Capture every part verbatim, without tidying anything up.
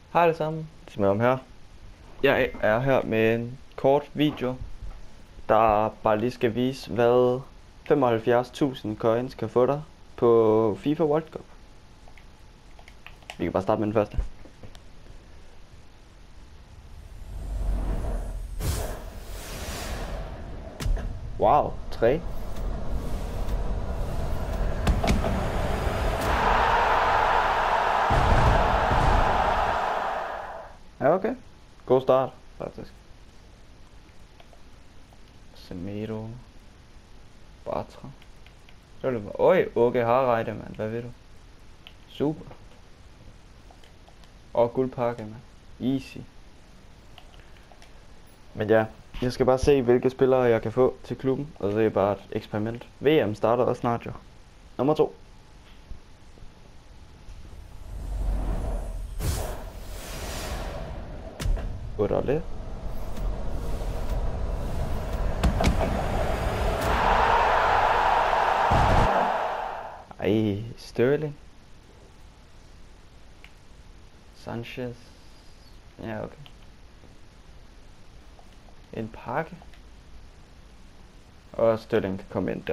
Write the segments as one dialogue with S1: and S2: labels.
S1: Hej alle sammen, Simon her. Jeg er her med en kort video, der bare lige skal vise, hvad femoghalvfjerds tusind coins kan få dig på FIFA World Cup. Vi kan bare starte med den første. Wow, tre. Ja, okay. God start, faktisk. Semedo. Bartra. Så er det bare... Øj, okay, Harreide, mand. Hvad ved du? Super. Og guldpakke, mand. Easy. Men ja, jeg skal bare se, hvilke spillere jeg kan få til klubben. Og det er bare et eksperiment. V M starter også snart, jo. Nummer to. Udderligt. Ej, Sterling. Sanchez. Ja, okay. En pakke. Og Sterling kan komme ind der.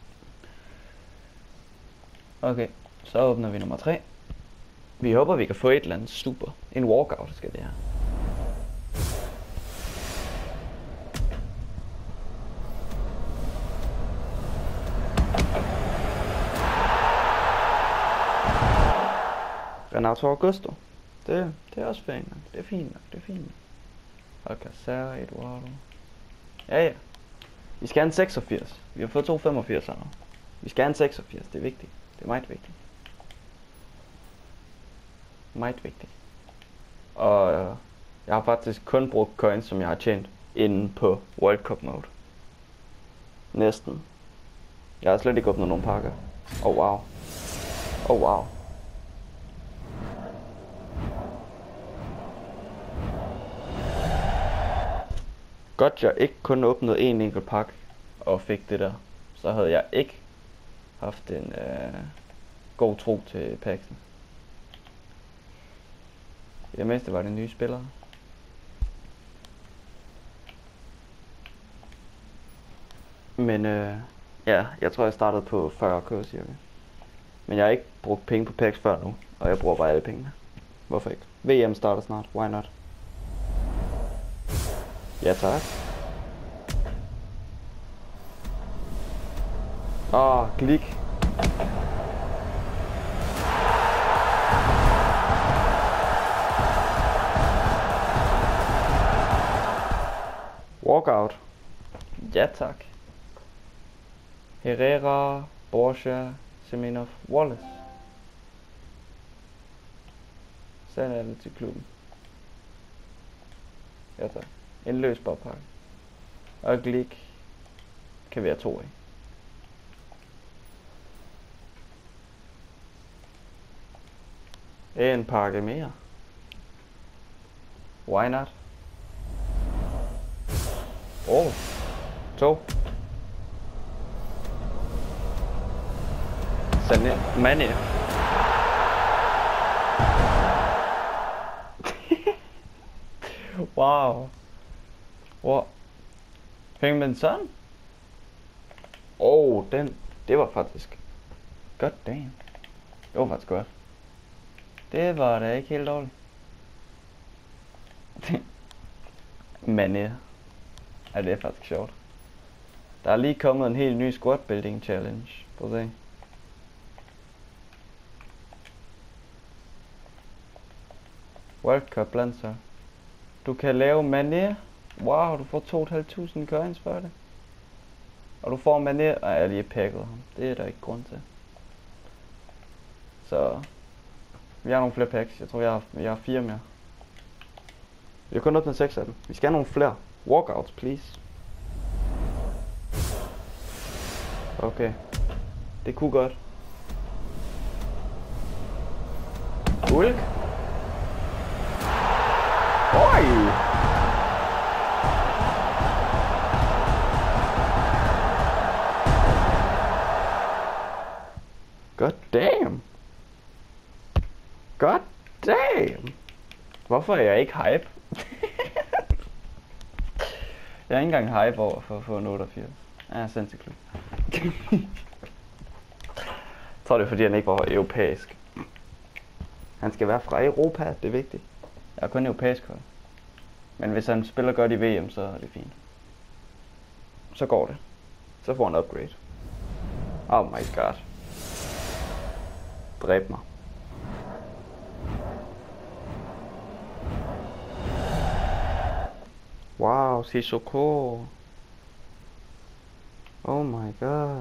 S1: Okay, så åbner vi nummer tre. Vi håber, vi kan få et eller andet super. En walkout skal det her. Renato Augusto. Det, det er også fint nok. Det er fint nok. Det er fint nok. Alcacer, Eduardo. Ja, ja. Vi skal have en seksogfirs. Vi har fået to femogfirs nu. Vi skal have en seksogfirs. Det er vigtigt. Det er meget vigtigt. Meget vigtigt. Og øh, jeg har faktisk kun brugt coins, som jeg har tjent inde på World Cup mode. Næsten. Jeg har slet ikke åbnet nogen pakker. Oh wow. Oh wow. Godt jeg ikke kun åbnede en enkelt pakke og fik det der. Så havde jeg ikke haft en øh, god tro til pakken. I det mindste var det nye spillere. Men øh, ja, jeg tror jeg startede på fyrre k cirka. Men jeg har ikke brugt penge på packs før nu, og jeg bruger bare alle pengene. Hvorfor ikke? V M starter snart, why not? Ja tak. Åh, oh, klik. Walkout. Ja tak. Herrera, Borja, Semenov, Wallace. Sådan er det til klubben. Ja tak. En løsbar pakke. Og Glik kan være to i. En pakke mere. Why not? Oh, to. Sande Mane. Wow. Wow. Fik man sådan? Oh, den. Det var faktisk. God damn. Det var faktisk godt. Det var da ikke helt dårligt. Men ja. Ja, det er faktisk sjovt. Der er lige kommet en helt ny squad building challenge. Prøv at se. World Cup Lancer. Du kan lave Mané. Wow, du får to tusind fem hundrede coins for det. Og du får Mané. Ej, jeg har lige pakket ham. Det er der ikke grund til. Så vi har nogle flere packs. Jeg tror jeg har, jeg har fire mere. Vi har kun åbnet seks af dem. Vi skal have nogle flere. Walkouts, please. Okay. Det kunne godt. Ulk. Oj! God damn. God damn. Hvorfor er jeg ikke hype? Jeg er ikke engang hype over for at få en otteogfirs. Ja, jeg sindssygt klub. Jeg tror det er fordi han ikke var europæisk. Han skal være fra Europa, det er vigtigt. Jeg er kun europæisk hold. Men hvis han spiller godt i V M, så er det fint. Så går det. Så får han upgrade. Oh my god. Dræb mig. Wow, Sissoko. Oh my god.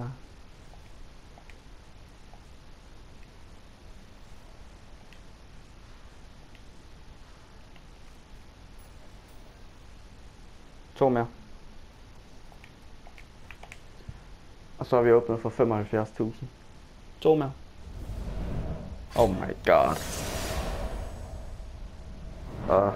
S1: To mere. Og så er vi åbnet for femoghalvfjerds tusind. To mere. Oh my god. Uh.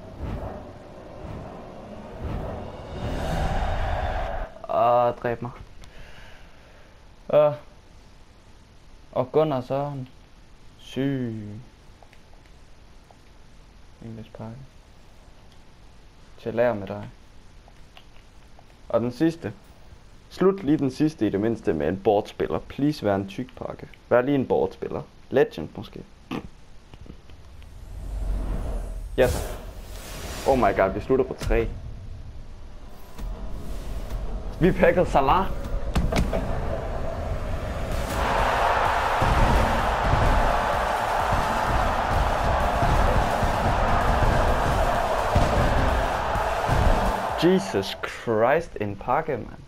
S1: Ah, dræb mig. Uh. Og Gunnar Søren. Syg. English pakke. Til lære med dig. Og den sidste. Slut lige den sidste i det mindste med en boardspiller. Please vær en tyk pakke. Vær lige en boardspiller. Legend måske. Yes. Oh my god, vi slutter på tre. Vi pakkede Salah. Jesus Christ, en pakke, man.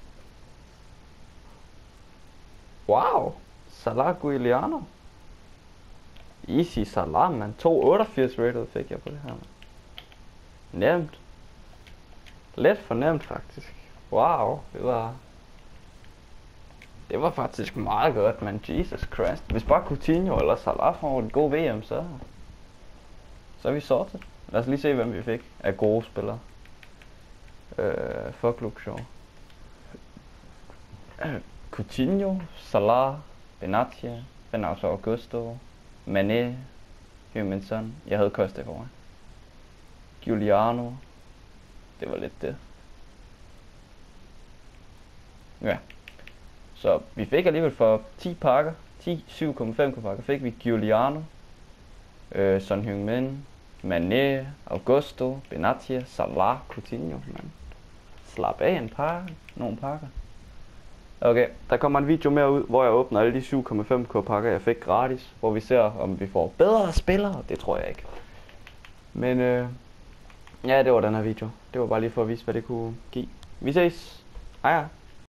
S1: Wow. Salah Guiliano. Easy Salah, man. to otteogfirs rated fik jeg på det her, man. Nemt. Let for nemt, faktisk. Wow, det var... Det var faktisk meget godt, man. Jesus Christ. Hvis bare Coutinho eller Salah får et god V M, så... Så er vi sortet. Lad os lige se, hvem vi fik af gode spillere. Øh, fuck Luke Shaw. Coutinho, Salah, Benatia, Renato Augusto, Mané, Huminson. Jeg havde Costa i forvejen. Giuliano. Det var lidt det. Ja. Så vi fik alligevel for ti pakker, ti syv komma fem pakker, fik vi Giuliano, øh, Son Heung-min, Mané, Augusto, Benatia, Salah, Coutinho, man. Slap af en pakke, nogle pakker. Okay, der kommer en video mere ud, hvor jeg åbner alle de syv komma fem k pakker, jeg fik gratis, hvor vi ser, om vi får bedre spillere. Det tror jeg ikke. Men øh, ja, det var den her video. Det var bare lige for at vise, hvad det kunne give. Vi ses. Hej hej.